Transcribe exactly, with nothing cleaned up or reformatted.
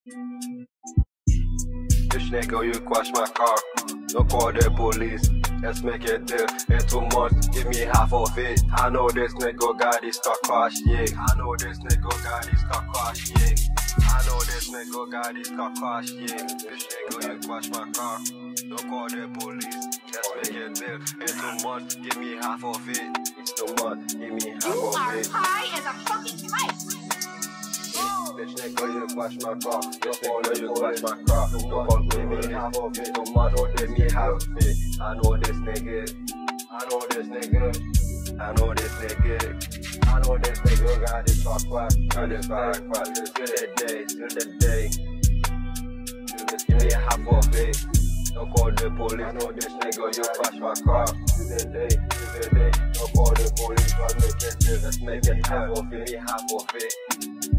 Bitch nigga, you crash my car. Don't call the police. Let's make it deal. In two months, give me half of it. I know this nigga got his car crash, yeah. I know this nigga got his car crash, yeah. I know this nigga got his car crash, yeah. Bitch nigga, you crash my car. Don't call the police. Let's make it deal. In two months, give me half of it. It's two months, give me half You of are it. high as a fucking kite. Bitch nigga, you crash my car. Bitch nigga, you crash my car. Don't call give me half of it. Two months, don't give me half of it. I know this nigga. I know this nigga. I know this nigga. I know this nigga got this car crash. Got this car crash. Till the day, till the day. Just give me half of it. Don't call the police. I know this nigga, you crash my car. Till the day, till the day. Don't call the police. Let's make it deal. Let's make it half of it. Give me half of it.